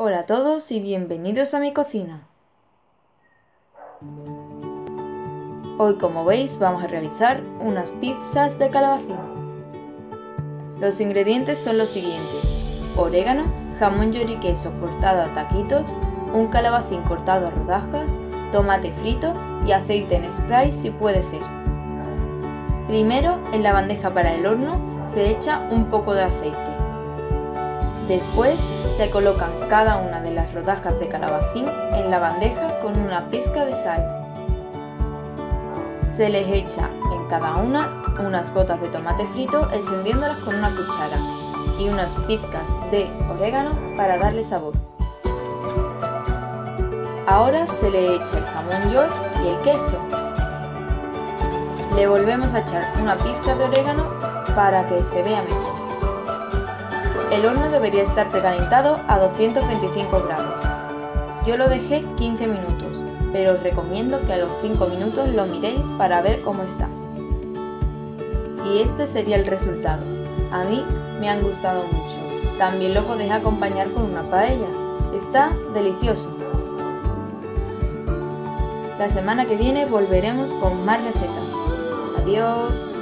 Hola a todos y bienvenidos a mi cocina. Hoy, como veis, vamos a realizar unas pizzas de calabacín. Los ingredientes son los siguientes: orégano, jamón york y queso cortado a taquitos, un calabacín cortado a rodajas, tomate frito y aceite en spray si puede ser. Primero, en la bandeja para el horno se echa un poco de aceite. Después se colocan cada una de las rodajas de calabacín en la bandeja con una pizca de sal. Se les echa en cada una unas gotas de tomate frito encendiéndolas con una cuchara y unas pizcas de orégano para darle sabor. Ahora se le echa el jamón york y el queso. Le volvemos a echar una pizca de orégano para que se vea mejor. El horno debería estar precalentado a 225 grados. Yo lo dejé 15 minutos, pero os recomiendo que a los 5 minutos lo miréis para ver cómo está. Y este sería el resultado. A mí me han gustado mucho. También lo podéis acompañar con una paella. Está delicioso. La semana que viene volveremos con más recetas. Adiós.